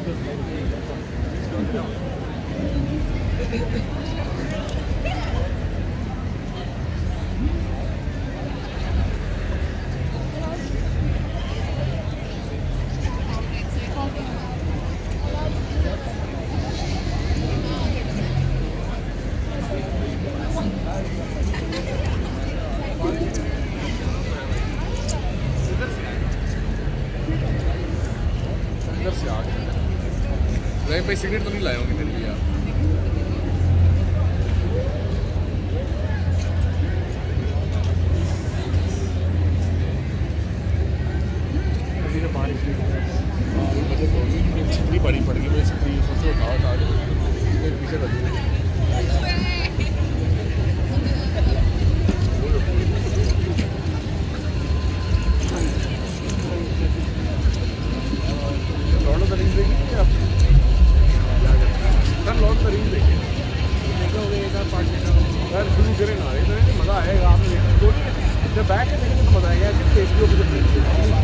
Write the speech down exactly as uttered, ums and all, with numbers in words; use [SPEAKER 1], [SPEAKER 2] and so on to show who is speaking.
[SPEAKER 1] भाई सिगरेट तो नहीं लाया होंगे मेरे लिए यार। इतनी बड़ी पड़ गई मैं सोचो उठाओ उठा पीछे कर लौट तो नहीं देगी आप सर लौट तो नहीं देगी सर शुरू करें ना मज़ा आएगा। आपने जब बैठ के देखेंगे तो मज़ा आएगा कि फेसबुक